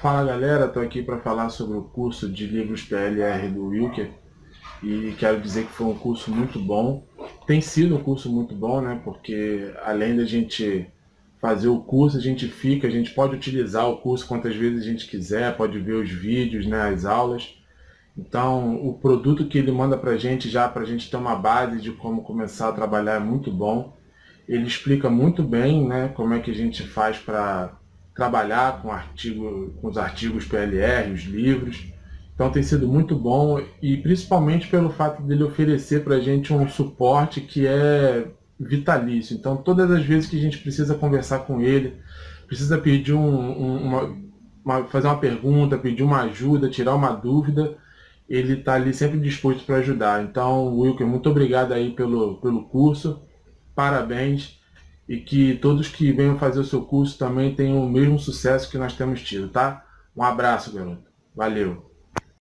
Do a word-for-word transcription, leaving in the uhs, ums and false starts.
Fala galera, estou aqui para falar sobre o curso de livros P L R do Wilker e quero dizer que foi um curso muito bom. Tem sido um curso muito bom, né? Porque além da gente fazer o curso, a gente fica, a gente pode utilizar o curso quantas vezes a gente quiser, pode ver os vídeos, né, as aulas. Então, o produto que ele manda para a gente, já para a gente ter uma base de como começar a trabalhar, é muito bom. Ele explica muito bem, né, como é que a gente faz para trabalhar com, artigo, com os artigos P L R, os livros. Então tem sido muito bom, e principalmente pelo fato dele oferecer para a gente um suporte que é vitalício. Então todas as vezes que a gente precisa conversar com ele, precisa pedir um, um, uma, uma, fazer uma pergunta, pedir uma ajuda, tirar uma dúvida, ele está ali sempre disposto para ajudar. Então, Wilker, muito obrigado aí pelo, pelo curso, parabéns, e que todos que venham fazer o seu curso também tenham o mesmo sucesso que nós temos tido, tá? Um abraço, garoto. Valeu.